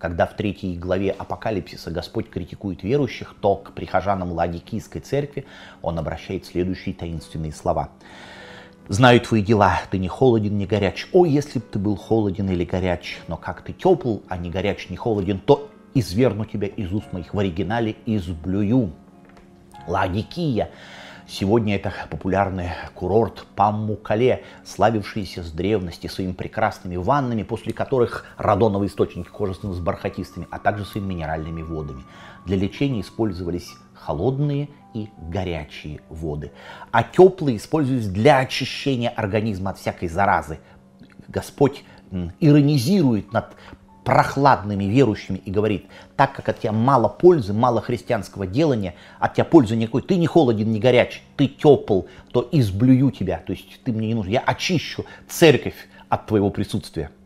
Когда в 3 главе Апокалипсиса Господь критикует верующих, то к прихожанам Ладикийской церкви он обращает следующие таинственные слова. «Знаю твои дела, ты не холоден, не горяч. О, если бы ты был холоден или горяч, но как ты тепл, а не горяч, не холоден, то изверну тебя из уст моих». В оригинале «изблюю». Ладикия. Сегодня это популярный курорт Паммуккале, славившийся с древности своими прекрасными ваннами, после которых радоновые источники кожи становятся бархатистыми, а также своими минеральными водами. Для лечения использовались холодные и горячие воды, а теплые использовались для очищения организма от всякой заразы. Господь иронизирует над прохладными верующими и говорит: так как от тебя мало пользы, мало христианского делания, от тебя пользы никакой, ты не холоден, не горяч, ты тепл, то изблюю тебя, то есть ты мне не нужен, я очищу церковь от твоего присутствия.